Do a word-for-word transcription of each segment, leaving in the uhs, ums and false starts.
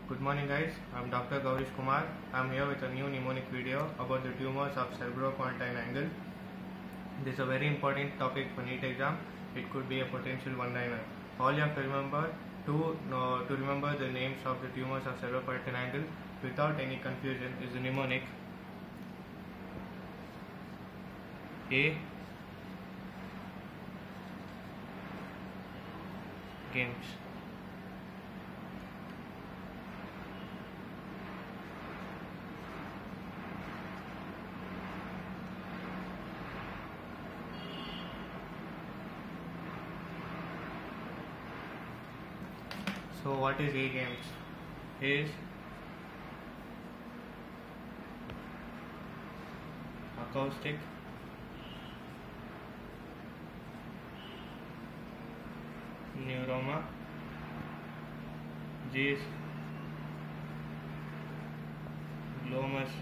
Good morning guys, I'm Doctor Gaurish Kumar. I'm here with a new mnemonic video about the tumors of cerebropontine angle. This is a very important topic for NEET exam. It could be a potential one-liner. All you have to remember to, uh, to remember the names of the tumors of cerebropontine angle without any confusion is the mnemonic A. Games. So what is A games? Is acoustic neuroma. G is glomus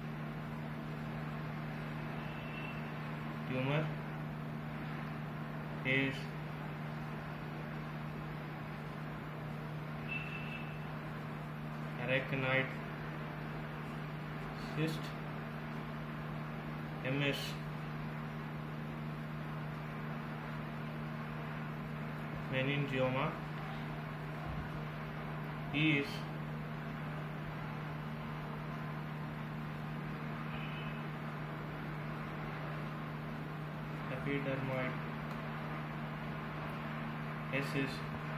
tumor. A is arachnoid cyst. M is meningioma. E is epidermoid. S is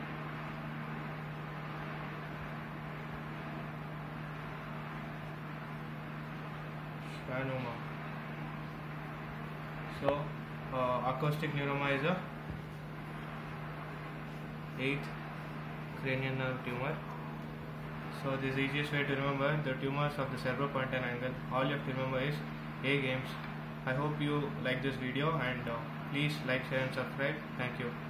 schwannoma. So uh, acoustic neuroma is a eighth cranial nerve tumor. So this is the easiest way to remember the tumors of the cerebropontine angle. All you have to remember is A games. I hope you like this video and uh, please like, share and subscribe. Thank you.